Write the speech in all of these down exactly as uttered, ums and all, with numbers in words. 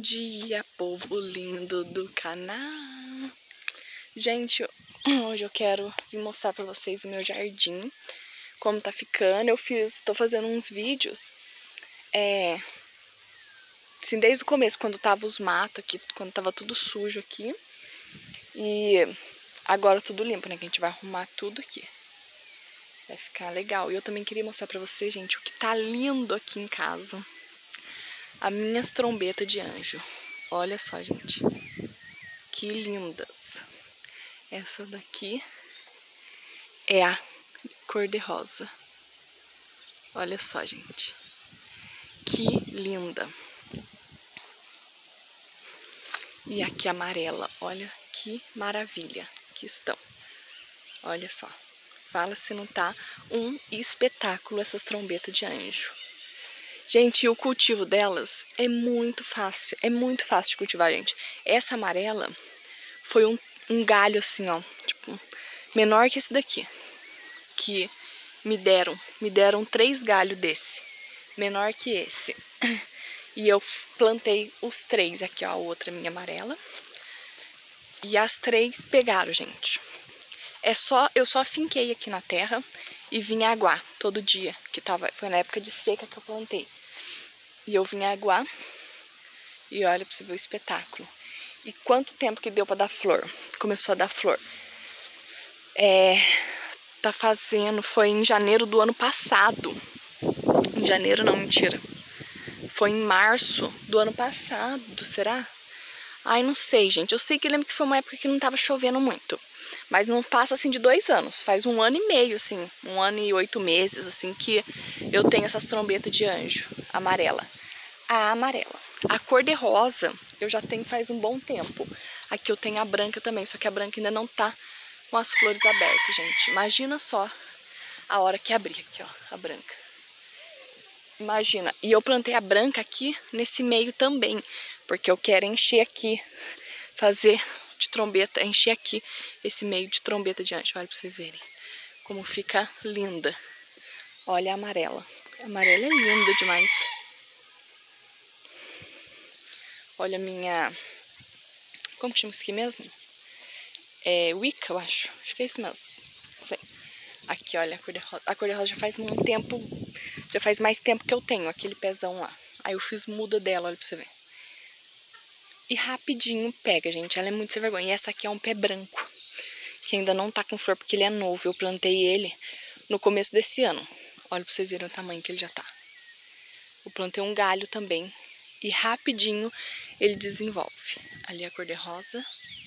dia, povo lindo do canal. Gente, hoje eu quero vir mostrar pra vocês o meu jardim, como tá ficando. Eu fiz, tô fazendo uns vídeos, é, assim, desde o começo, quando tava os matos aqui, quando tava tudo sujo aqui. E agora tudo limpo, né, que a gente vai arrumar tudo aqui. Vai ficar legal. E eu também queria mostrar pra vocês, gente, o que tá lindo aqui em casa. As minhas trombetas de anjo. Olha só, gente. Que lindas. Essa daqui é a cor-de-rosa. Olha só, gente. Que linda. E aqui a amarela. Olha que maravilha que estão. Olha só. Fala se não tá um espetáculo essas trombetas de anjo. Gente, o cultivo delas é muito fácil. É muito fácil de cultivar, gente. Essa amarela foi um, um galho assim, ó. Tipo, menor que esse daqui. Que me deram. Me deram três galhos desse. Menor que esse. E eu plantei os três aqui, ó. A outra minha amarela. E as três pegaram, gente. É só, eu só finquei aqui na terra e vim aguar todo dia, que tava, foi na época de seca que eu plantei. E eu vim aguar e olha pra você ver o espetáculo. E quanto tempo que deu pra dar flor? Começou a dar flor. É, tá fazendo, foi em janeiro do ano passado. Em janeiro não, mentira. Foi em março do ano passado, será? Ai, não sei, gente. Eu sei que lembro que foi uma época que não tava chovendo muito. Mas não passa assim de dois anos, faz um ano e meio, assim, um ano e oito meses, assim, que eu tenho essas trombetas de anjo, amarela. A amarela. A cor-de-rosa eu já tenho faz um bom tempo. Aqui eu tenho a branca também, só que a branca ainda não tá com as flores abertas, gente. Imagina só a hora que abrir aqui, ó, a branca. Imagina. E eu plantei a branca aqui nesse meio também, porque eu quero encher aqui, fazer de trombeta, encher aqui esse meio de trombeta de anjo. Olha pra vocês verem como fica linda. Olha a amarela. A amarela é linda demais. Olha a minha... Como que chama isso aqui mesmo? É Wicca, eu acho. Acho que é isso mesmo. Não sei. Aqui, olha a cor-de-rosa. A cor-de-rosa já faz um tempo... Já faz mais tempo que eu tenho aquele pezão lá. Aí eu fiz muda dela, olha pra você ver. E rapidinho pega, gente. Ela é muito sem vergonha. E essa aqui é um pé branco, que ainda não tá com flor, porque ele é novo. Eu plantei ele no começo desse ano. Olha pra vocês verem o tamanho que ele já tá. Eu plantei um galho também. E rapidinho ele desenvolve. Ali a cor-de-rosa.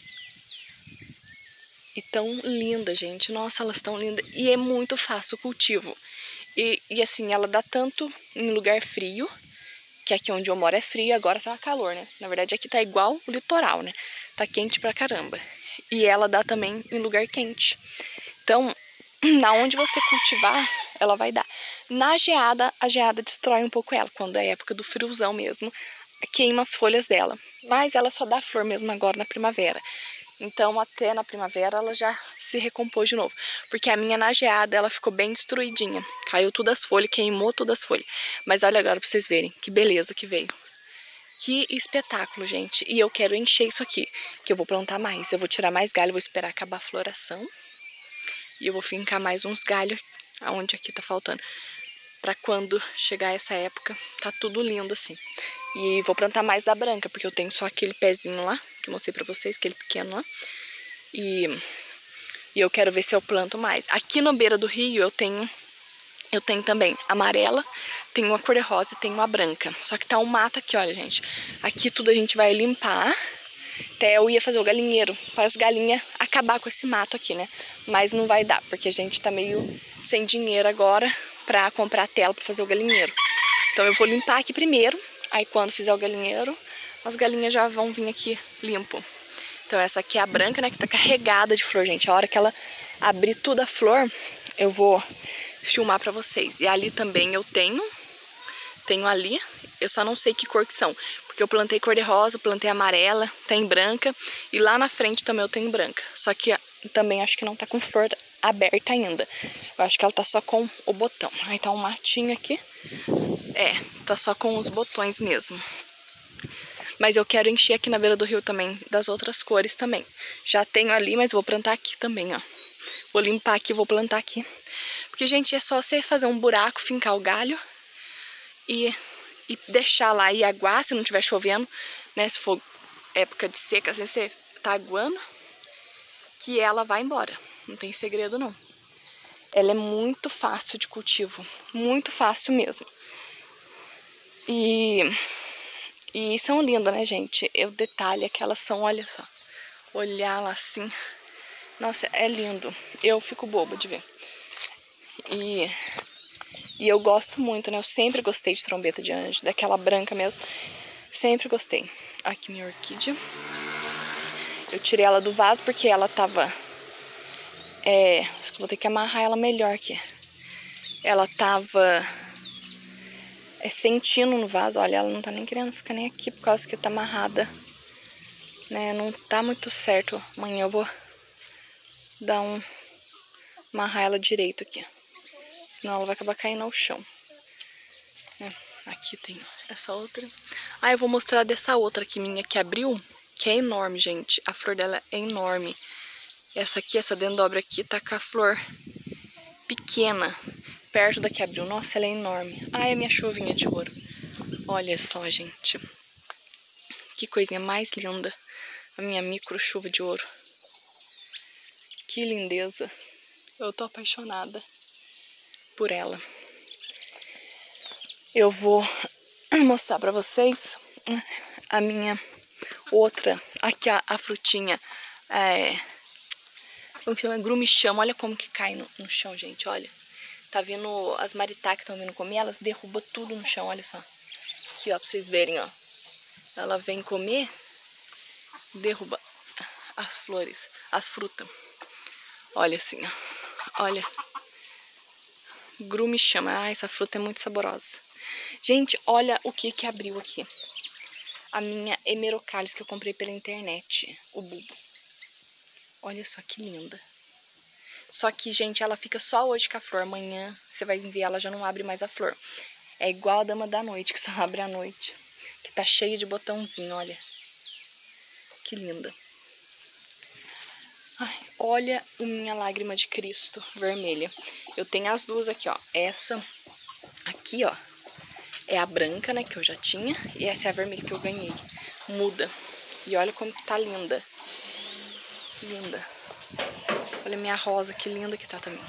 E tão linda, gente. Nossa, elas tão lindas. E é muito fácil o cultivo. E, e assim, ela dá tanto em lugar frio, que aqui onde eu moro é frio, agora tá calor, né? Na verdade aqui tá igual o litoral, né? Tá quente pra caramba. E ela dá também em lugar quente. Então, na onde você cultivar, ela vai dar. Na geada, a geada destrói um pouco ela, quando é época do friozão mesmo, queima as folhas dela. Mas ela só dá flor mesmo agora na primavera. Então, até na primavera ela já se recompôs de novo. Porque a minha na geada, ela ficou bem destruidinha. Caiu todas as folhas, queimou todas as folhas. Mas olha agora pra vocês verem que beleza que veio. Que espetáculo, gente. E eu quero encher isso aqui, que eu vou plantar mais. Eu vou tirar mais galho, vou esperar acabar a floração. E eu vou fincar mais uns galhos, aonde aqui tá faltando. Pra quando chegar essa época, tá tudo lindo assim. E vou plantar mais da branca, porque eu tenho só aquele pezinho lá, que eu mostrei pra vocês, aquele pequeno lá. E, e eu quero ver se eu planto mais. Aqui na beira do rio eu tenho, eu tenho também amarela, tenho a cor-de-rosa e tenho a branca. Só que tá um mato aqui, olha, gente. Aqui tudo a gente vai limpar. Até eu ia fazer o galinheiro, para as galinhas acabar com esse mato aqui, né? Mas não vai dar, porque a gente tá meio sem dinheiro agora pra comprar tela pra fazer o galinheiro. Então eu vou limpar aqui primeiro. Aí quando fizer o galinheiro, as galinhas já vão vir aqui limpo. Então essa aqui é a branca, né, que tá carregada de flor, gente. A hora que ela abrir toda a flor, eu vou filmar pra vocês. E ali também eu tenho, tenho ali, eu só não sei que cor que são. Porque eu plantei cor-de-rosa, plantei amarela, tem branca. E lá na frente também eu tenho branca. Só que também acho que não tá com flor aberta ainda. Eu acho que ela tá só com o botão. Aí tá um matinho aqui. É, tá só com os botões mesmo. Mas eu quero encher aqui na beira do rio também, das outras cores também. Já tenho ali, mas vou plantar aqui também, ó. Vou limpar aqui, vou plantar aqui. Porque, gente, é só você fazer um buraco, fincar o galho e, e deixar lá e aguar, se não estiver chovendo, né? Se for época de seca, assim, você tá aguando, que ela vai embora. Não tem segredo, não. Ela é muito fácil de cultivo, muito fácil mesmo. E, e são lindas, né, gente? O detalhe é que elas são, olha só, olhar lá assim, nossa, é lindo. Eu fico boba de ver. E, e eu gosto muito, né? Eu sempre gostei de trombeta de anjo, daquela branca mesmo. Sempre gostei. Aqui minha orquídea. Eu tirei ela do vaso porque ela tava... É, acho que vou ter que amarrar ela melhor aqui. Ela tava é, sentindo no vaso. Olha, ela não tá nem querendo ficar nem aqui por causa que tá amarrada, né? Não tá muito certo. Amanhã eu vou dar um... amarrar ela direito aqui. Senão ela vai acabar caindo ao chão. É, aqui tem essa outra. Ah, eu vou mostrar dessa outra aqui minha que abriu, que é enorme, gente. A flor dela é enorme. Essa aqui, essa dendobra aqui, tá com a flor pequena, perto da que abriu. Nossa, ela é enorme. Ai, a minha chuvinha de ouro. Olha só, gente. Que coisinha mais linda. A minha micro chuva de ouro. Que lindeza. Eu tô apaixonada por ela. Eu vou mostrar pra vocês a minha outra. Aqui a, a frutinha. É... Como que chama? Grumichama. Olha como que cai no, no chão, gente. Olha. Tá vindo as maritá que estão vindo comer. Elas derrubam tudo no chão. Olha só. Aqui, ó. Pra vocês verem, ó. Ela vem comer. Derruba as flores. As frutas. Olha assim, ó. Olha. Grumichama. Ah, essa fruta é muito saborosa. Gente, olha o que que abriu aqui. A minha hemerocalis que eu comprei pela internet. O bulbo. Olha só que linda. Só que, gente, ela fica só hoje com a flor. Amanhã você vai ver, ela já não abre mais a flor. É igual a dama da noite, que só abre à noite. Que tá cheia de botãozinho, olha. Que linda. Ai, olha a minha lágrima de Cristo vermelha. Eu tenho as duas aqui, ó. Essa aqui, ó, é a branca, né, que eu já tinha. E essa é a vermelha que eu ganhei. Muda. E olha como que tá linda. Linda. Olha minha rosa, que linda que tá também.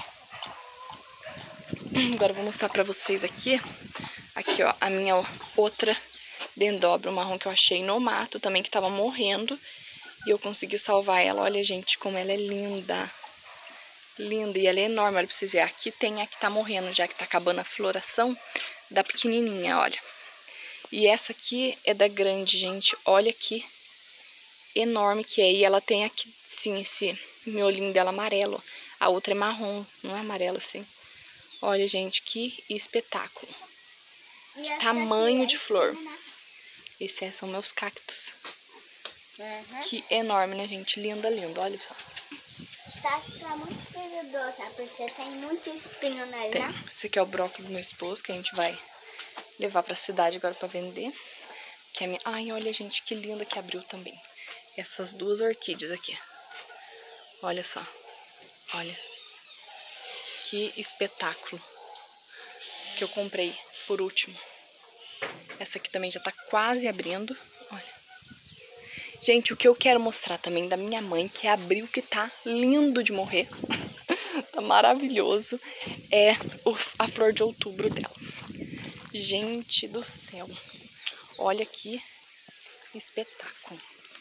Agora eu vou mostrar pra vocês aqui. Aqui, ó, a minha outra dendobra marrom que eu achei no mato também, que tava morrendo. E eu consegui salvar ela. Olha, gente, como ela é linda. Linda. E ela é enorme, olha pra vocês verem. Aqui tem a que tá morrendo, já que tá acabando a floração da pequenininha, olha. E essa aqui é da grande, gente. Olha que enorme que é. E ela tem aqui, sim, esse miolinho dela amarelo. A outra é marrom, não é amarelo assim. Olha, gente, que espetáculo. Que tamanho de flor. Esses são meus cactos. Uhum. Que enorme, né, gente? Linda, linda. Olha só. Tá, tá muito perigosa, porque tem muito espinho nela, tem. Né? Esse aqui é o brócolis do meu esposo, que a gente vai levar pra cidade agora pra vender. Que é minha... Ai, olha, gente, que linda que abriu também. Essas duas orquídeas aqui. Olha só. Olha. Que espetáculo. Que eu comprei por último. Essa aqui também já tá quase abrindo. Olha. Gente, o que eu quero mostrar também da minha mãe, que abriu, que tá lindo de morrer. Tá maravilhoso. É o, a flor de outubro dela. Gente do céu. Olha que espetáculo.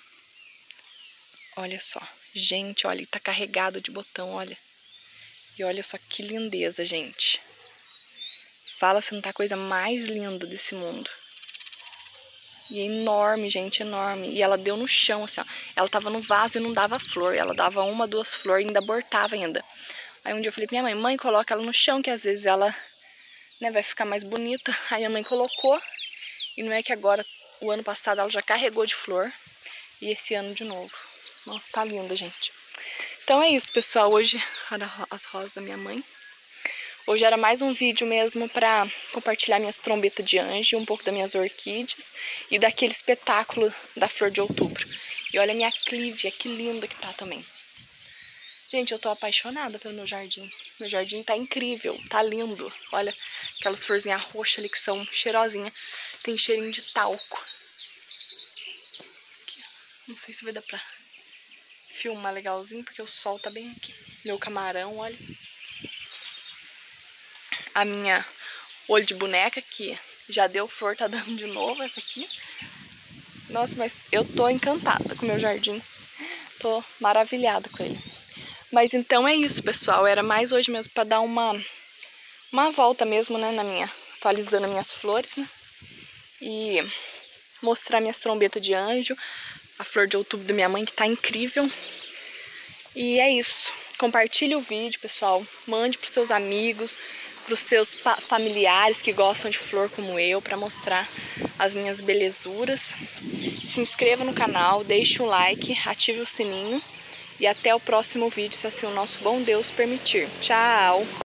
Olha só. Gente, olha, tá carregado de botão, olha. E olha só que lindeza, gente. Fala se não tá a coisa mais linda desse mundo. E é enorme, gente, enorme. E ela deu no chão, assim, ó. Ela tava no vaso e não dava flor. Ela dava uma, duas flores e ainda abortava ainda. Aí um dia eu falei pra minha mãe, mãe, coloca ela no chão, que às vezes ela, né, vai ficar mais bonita. Aí a mãe colocou. E não é que agora, o ano passado, ela já carregou de flor. E esse ano de novo. Nossa, tá linda, gente. Então é isso, pessoal. Hoje, as rosas da minha mãe. Hoje era mais um vídeo mesmo pra compartilhar minhas trombetas de anjo, um pouco das minhas orquídeas e daquele espetáculo da flor de outubro. E olha a minha clívia, que linda que tá também. Gente, eu tô apaixonada pelo meu jardim. Meu jardim tá incrível, tá lindo. Olha aquelas florzinhas roxas ali que são cheirosinhas. Tem cheirinho de talco. Aqui, não sei se vai dar pra filmar legalzinho, porque o sol tá bem aqui. Meu camarão, olha. A minha olho de boneca, que já deu flor, tá dando de novo essa aqui. Nossa, mas eu tô encantada com o meu jardim. Tô maravilhada com ele. Mas então é isso, pessoal. Era mais hoje mesmo pra dar uma, uma volta mesmo, né, na minha... Atualizando as minhas flores, né? E mostrar minhas trombetas de anjo. A flor de outubro da minha mãe, que tá incrível. E é isso. Compartilhe o vídeo, pessoal. Mande pros seus amigos, pros seus familiares que gostam de flor como eu, pra mostrar as minhas belezuras. Se inscreva no canal, deixe um like, ative o sininho. E até o próximo vídeo, se assim o nosso bom Deus permitir. Tchau!